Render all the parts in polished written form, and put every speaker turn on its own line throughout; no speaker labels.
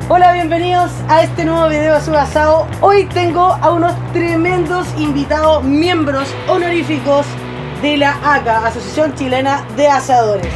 Hola, bienvenidos a este nuevo video de Su Asado. Hoy tengo a unos tremendos invitados, miembros honoríficos de la ACA, Asociación Chilena de Asadores.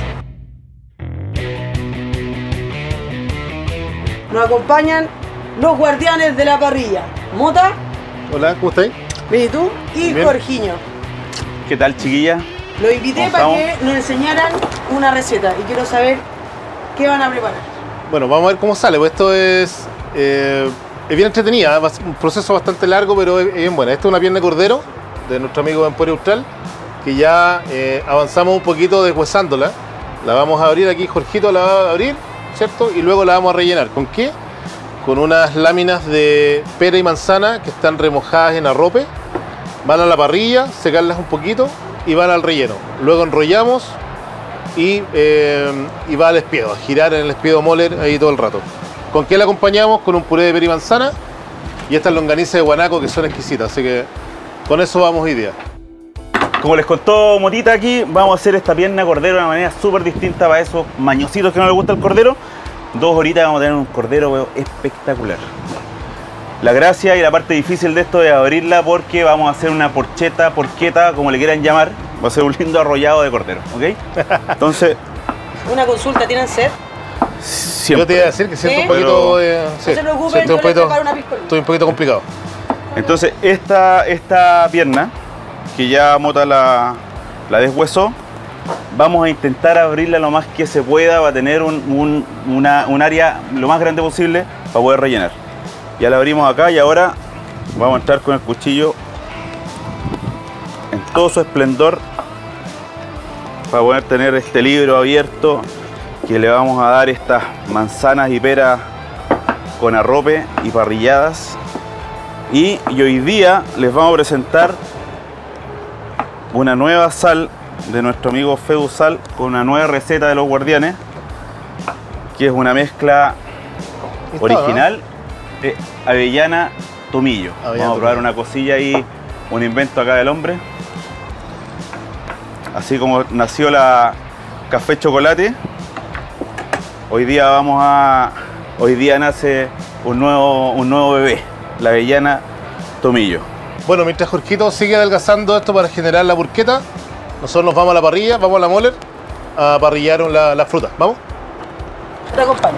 Nos acompañan los guardianes de la parrilla, Mota.
Hola, ¿cómo estáis?
Bien, ¿y tú? Y
Bien.
Jorginho.
¿Qué tal, chiquilla?
Los invité para que nos enseñaran una receta y quiero saber qué van a preparar.
Bueno, vamos a ver cómo sale, pues esto es bien entretenida, un proceso bastante largo, pero es bien buena. Esta es una pierna de cordero de nuestro amigo Emporio Austral, que ya avanzamos un poquito deshuesándola. La vamos a abrir aquí, Jorgito la va a abrir, ¿cierto? Y luego la vamos a rellenar. ¿Con qué? Con unas láminas de pera y manzana que están remojadas en arrope. Van a la parrilla, secarlas un poquito y van al relleno. Luego enrollamos y va al espiedo, a girar en el espiedo moler ahí todo el rato. ¿Con qué la acompañamos? Con un puré de pera y manzana y estas longanizas de guanaco que son exquisitas, así que con eso vamos hoy día.
Como les contó Motita aquí, vamos a hacer esta pierna de cordero de una manera súper distinta para esos mañositos que no les gusta el cordero. 2 horitas vamos a tener un cordero espectacular. La gracia y la parte difícil de esto es abrirla porque vamos a hacer una porcheta, porqueta, como le quieran llamar. Va a ser un lindo arrollado de cordero, ¿ok? Entonces...
Una consulta, ¿tienen sed?
Siempre.
Yo te iba a decir que siento
¿Sí?
un poquito...
No se preocupen, yo les preparo una piscolina.
Estoy un poquito complicado.
Entonces esta pierna, que ya Mota la deshuesó, vamos a intentar abrirla lo más que se pueda, va a tener un área lo más grande posible para poder rellenar. Ya la abrimos acá y ahora vamos a entrar con el cuchillo en todo su esplendor para poder tener este libro abierto, que le vamos a dar estas manzanas y peras con arrope y parrilladas. Y hoy día les vamos a presentar una nueva sal de nuestro amigo Fedu Sal, con una nueva receta de los guardianes, que es una mezcla original de avellana tomillo. Vamos a probar una cosilla ahí, un invento acá del hombre. Así como nació la café chocolate, hoy día nace un nuevo bebé, la avellana tomillo.
Bueno, mientras Jorgito sigue adelgazando esto para generar la burqueta, nosotros nos vamos a la parrilla, vamos a la moler a parrillar las frutas. ¿Vamos?
Te acompaño.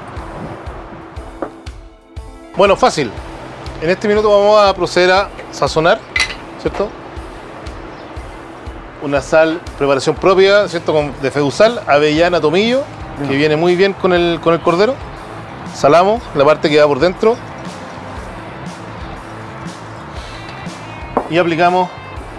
Bueno, fácil. En este minuto vamos a proceder a sazonar, ¿cierto? Una sal, preparación propia, ¿cierto? De Fedu Sal, avellana, tomillo, que viene muy bien con el cordero. Salamos la parte que va por dentro. Y aplicamos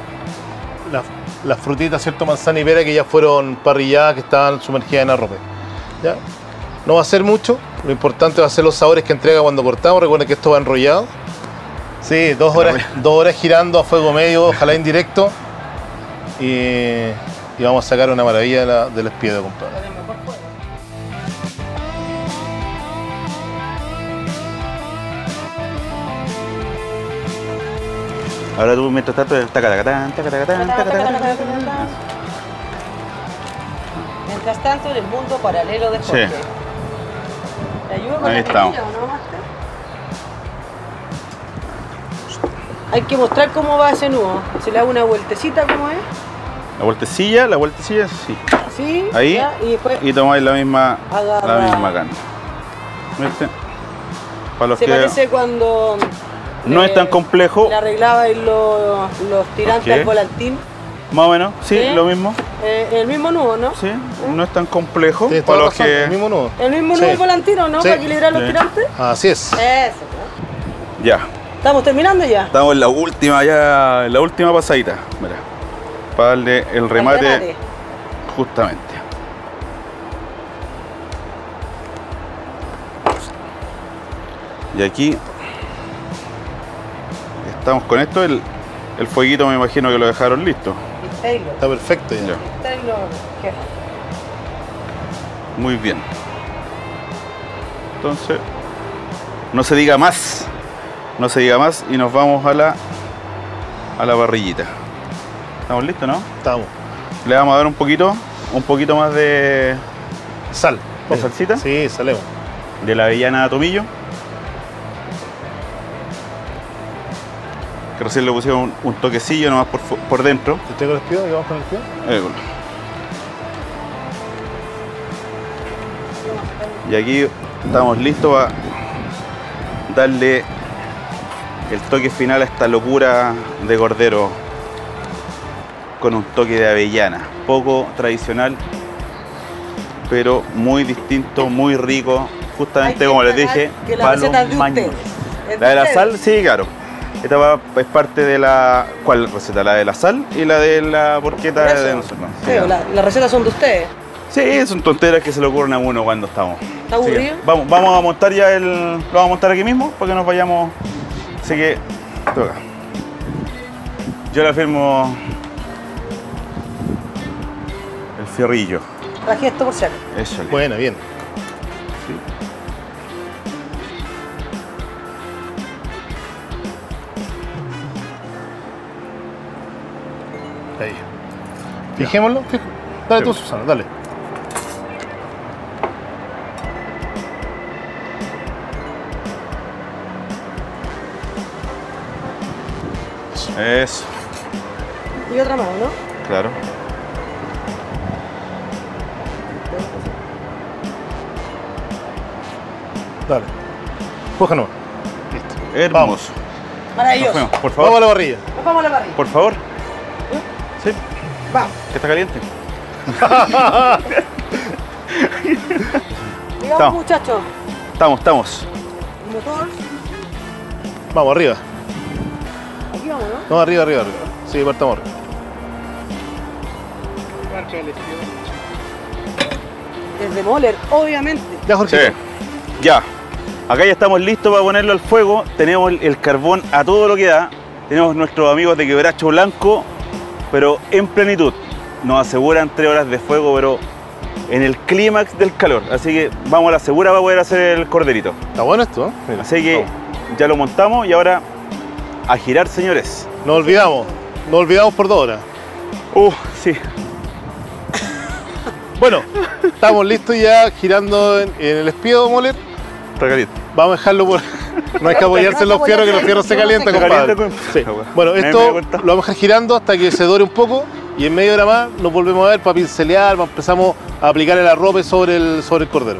las frutitas, ¿cierto? Manzana y pera que ya fueron parrilladas, que estaban sumergidas en arrope. ¿Ya? No va a ser mucho, lo importante va a ser los sabores que entrega cuando cortamos. Recuerden que esto va enrollado. Sí, 2 horas girando a fuego medio, ojalá indirecto. Y vamos a sacar una maravilla del espiedo, compadre.
Ahora tú mientras tanto,
Mientras tanto, en el mundo paralelo de Jorge.
Sí.
¿Te ayudo con
Ahí
la
estamos.
tortilla o no, Master? Hay que mostrar cómo va ese nudo. Se le da una vueltecita, ¿cómo es?
La vueltecilla, sí.
Así.
Ahí,
ya, y después
y tomáis la misma carne. ¿Viste? Para los
se
que
parece cuando
no es tan complejo,
le arreglabais los tirantes
¿Qué?
al volantín.
más o menos, sí,
¿Sí?
lo mismo.
El mismo nudo, ¿no?
Sí, no es tan complejo.
Sí,
para
toda
los
razón,
que...
el mismo nudo.
El mismo
Sí.
nudo del volantino, ¿no?
Sí.
Para equilibrar los
Sí.
tirantes.
Así es.
Eso.
Ya,
¿Estamos terminando ya?
estamos en la última pasadita. Mira, para darle el remate. Justamente. Y aquí estamos con esto. El fueguito me imagino que lo dejaron listo.
Está perfecto ya.
Muy bien. Entonces, no se diga más. No se diga más y nos vamos a la parrillita. ¿Estamos listos, no?
Estamos.
Le vamos a dar un poquito más de
Sal.
¿de salsita?
Sí, salemos.
de la avellana a tomillo. Que recién le pusieron un toquecillo nomás por dentro.
¿Te traigo el espío y vamos con el espío?
Bueno. Y aquí estamos listos para darle el toque final a esta locura de cordero con un toque de avellana. Poco tradicional, pero muy distinto, muy rico. Justamente como les dije,
que la
palos
receta es de
maños.
ustedes. Es
La de la
ustedes.
sal, sí, claro. Esta es parte de la... ¿Cuál receta? La de la sal y la de la porqueta
Por eso.
de nosotros.
Sí, las recetas son de ustedes.
Sí, son tonteras que se le ocurren a uno cuando estamos.
¿Está aburrido?
Así que vamos a montar ya lo vamos a montar aquí mismo para que nos vayamos. Así que toca. Yo le firmo el fierrillo.
Traje esto por si acaso.
Eso.
Buena, bien. Ahí. Fijémoslo. Dale tú, Susana, dale.
Eso,
Y otra más, ¿no?
claro.
Dale. Coja nomás. Listo.
Hermoso.
Maravilloso.
Nos fuimos, por
Vamos
favor.
a la parrilla.
Nos vamos a la parrilla.
Por favor. Sí,
Vamos.
que está caliente.
Digamos,
Estamos.
muchachos.
Estamos.
El motor.
Vamos, arriba.
Aquí vamos, ¿no?
No, arriba. Sí, partamos arriba.
Desde Moller, obviamente.
Ya, Jorge.
Sí. Ya. Acá ya estamos listos para ponerlo al fuego. Tenemos el carbón a todo lo que da. Tenemos nuestros amigos de Quebracho Blanco, pero en plenitud. Nos aseguran 3 horas de fuego, pero en el clímax del calor. Así que vamos a la segura para poder hacer el corderito.
Está bueno esto, ¿eh? Mira.
Así que ya lo montamos y ahora a girar, señores.
Nos olvidamos por 2 horas.
Sí.
Bueno, estamos listos ya girando en el espío, Moller.
Está caliente.
Vamos a dejarlo por... No hay que apoyarse en los fierros, que los fierros se calientan,
Se
compadre.
calienta,
Sí. Bueno,
Me
esto
di
lo
cuenta.
vamos a dejar girando hasta que se dore un poco y en media hora más nos volvemos a ver para pincelear, empezamos a aplicar el arrope sobre el cordero.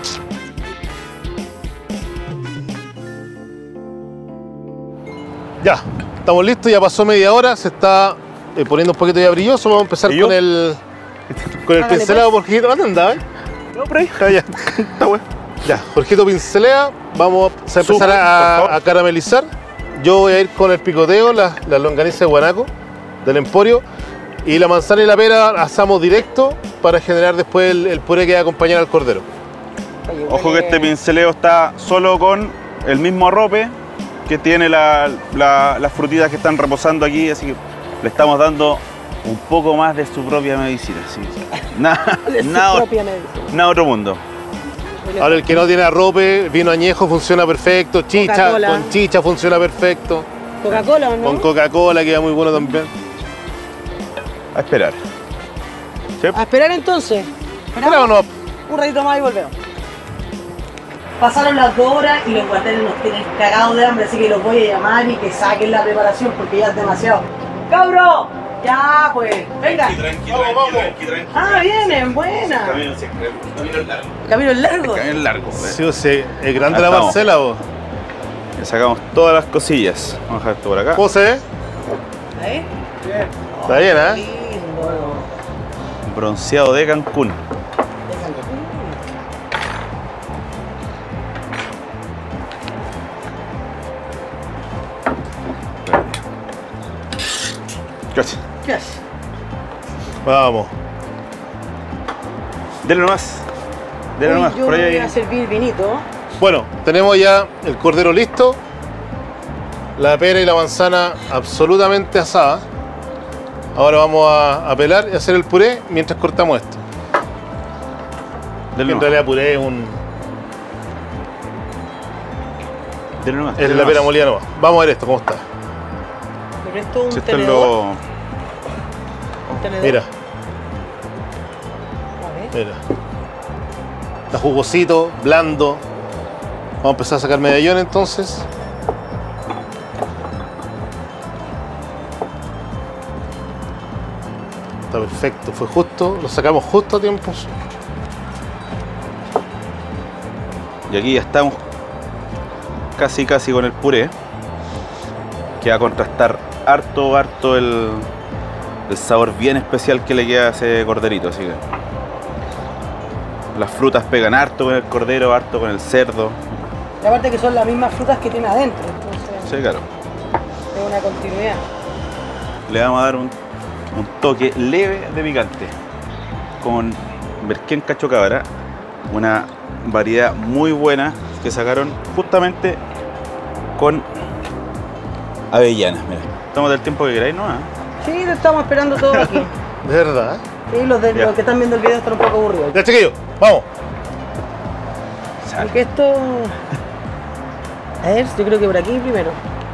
Ya, estamos listos, ya pasó media hora, se está poniendo un poquito ya brilloso. Vamos a empezar
¿Y yo?
con el
Hágale,
pincelado, Jorgito. ¿Dónde andaba?
No, por ahí.
Ah, ya.
Está bueno.
Ya, Jorgito pincelea, vamos a empezar
Súper, por favor.
a caramelizar. Yo voy a ir con el picoteo, la longaniza de guanaco del Emporio, y la manzana y la pera asamos directo para generar después el puré que va a acompañar al cordero.
Oye,
Ojo que
huele-
este pinceleo está solo con el mismo arrope que tiene las frutitas que están reposando aquí, así que le estamos dando un poco más de su propia medicina. Sí. Nada,
de su
nada,
propia medicina.
nada otro mundo.
Huele-
Ahora el que no tiene arrope, vino añejo funciona perfecto, chicha,
Coca-Cola.
con chicha funciona perfecto,
Coca-Cola, ¿no?
con Coca-Cola queda muy bueno también.
A esperar. ¿Sí?
A esperar entonces.
Esperamos nomás.
Un ratito más y volvemos. Pasaron las 2 horas y los guardianes nos tienen cagados de hambre, así que los voy a llamar y que saquen la preparación porque ya es demasiado. ¡Cabro! Ya, pues, venga. Ah, vienen, buena.
Camino largo.
Camino largo.
Camino largo.
Sí, o sea, es grande
Ahí
la
estamos.
parcela, vos.
Le sacamos todas las cosillas. Vamos a dejar esto por acá.
¿Cómo se ve?
¿Eh?
Está bien, ¿eh?
Lindo.
Bronceado de Cancún. Gracias.
¿Qué haces?
Vamos.
Dele nomás. Dele nomás.
Yo
Por
me
ahí.
voy a servir vinito.
Bueno, tenemos ya el cordero listo, la pera y la manzana absolutamente asada. Ahora vamos a pelar y hacer el puré mientras cortamos esto.
Dele
En
nomás.
realidad puré es
Dele nomás.
es la pera molida nomás. Vamos a ver esto, cómo está.
Me presto un
Si esto es
tenedor.
lo...
Un tenedor.
Mira,
A ver.
mira. Está jugosito, blando, Vamos a empezar a sacar medallón entonces. Está perfecto, fue justo, lo sacamos justo a tiempo.
Y aquí ya estamos casi con el puré, que va a contrastar harto el sabor bien especial que le queda a ese corderito. Así que las frutas pegan harto con el cordero, harto con el cerdo.
Y aparte que son las mismas frutas que tiene adentro, entonces
Sí, claro.
es una continuidad.
Le vamos a dar un toque leve de picante con merquén cacho cabra, una variedad muy buena que sacaron justamente con avellanas. Mira, estamos del tiempo que queráis, ¿no?
Sí, lo estamos esperando todo aquí.
De verdad, ¿eh?
Sí, los que están viendo el video están un poco aburridos.
Ya, chiquillos, vamos.
Porque esto... A ver, yo creo que por aquí primero.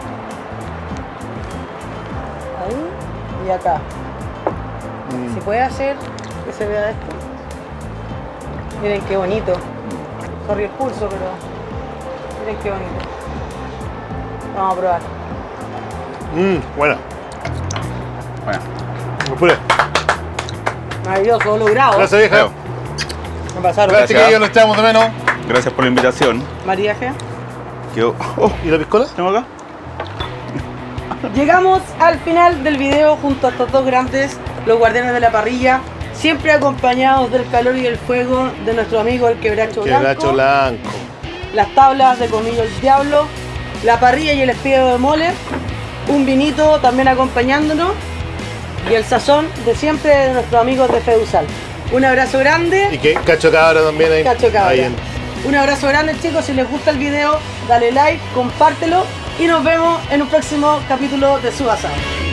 Ahí y acá. Si puede hacer que se vea esto. Miren qué bonito. Sorry el pulso, pero... Miren qué bonito. Vamos a probar.
Bueno.
Bueno,
Me puré.
Maravilloso, logrado.
Gracias, vieja.
Leo,
Me pasaron.
Gracias, chiquillos, nos echamos de menos.
gracias por la invitación.
Mariaje.
Quedó... Oh,
¿Y la piscola?
¿tengo acá?
Llegamos al final del video junto a estos dos grandes, los guardianes de la parrilla, siempre acompañados del calor y el fuego de nuestro amigo el quebracho blanco,
Quebracho blanco.
las tablas de Comillo el Diablo, la parrilla y el espiedo de mole, un vinito también acompañándonos y el sazón de siempre de nuestros amigos de Feusal. Un abrazo grande.
Y que cacho cabra también ahí.
Cacho cabra.
Ahí
Un abrazo grande, chicos. Si les gusta el video, dale like, compártelo y nos vemos en un próximo capítulo de Su Asado.